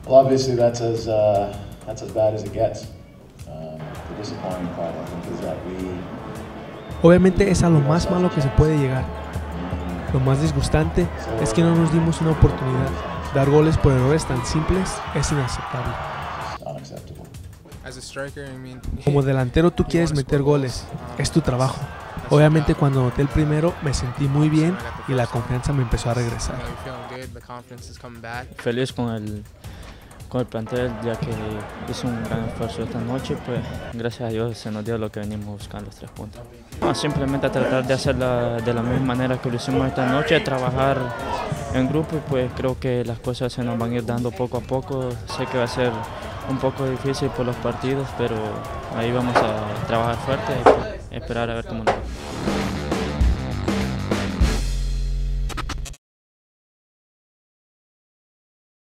Well, obviously that's as bad as it gets. The disappointing part, I think, is that Obviamente es a lo más malo que se puede llegar. Lo más disgustante es que no nos dimos una oportunidad. Dar goles por errores tan simples es inaceptable. unacceptable. Como delantero tú quieres meter goles, es tu trabajo. Obviamente cuando anoté el primero me sentí muy bien y la confianza me empezó a regresar. Feliz con el plantel, ya que hizo un gran esfuerzo esta noche, pues gracias a Dios se nos dio lo que venimos buscando, los 3 puntos. No, simplemente a tratar de hacerla de la misma manera que lo hicimos esta noche, trabajar en grupo, y pues creo que las cosas se nos van a ir dando poco a poco. Sé que va a ser un poco difícil por los partidos, pero ahí vamos a trabajar fuerte y esperar a ver cómo nos va.